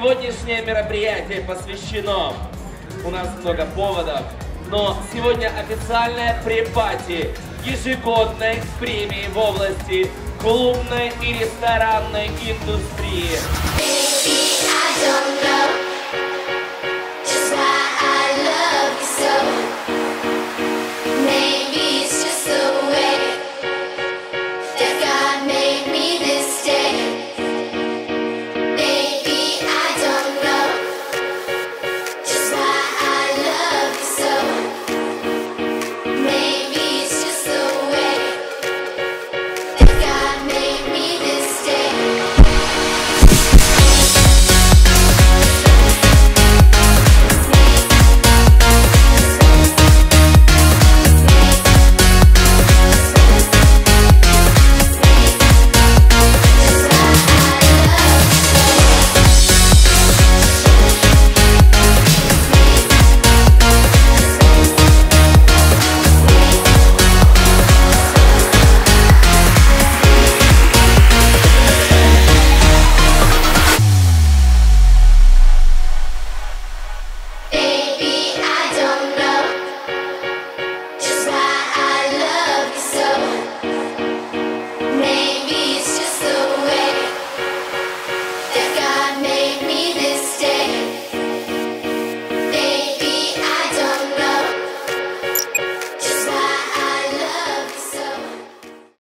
Сегодняшнее мероприятие посвящено, у нас много поводов, но сегодня официальная препати ежегодной премии в области клубной и ресторанной индустрии.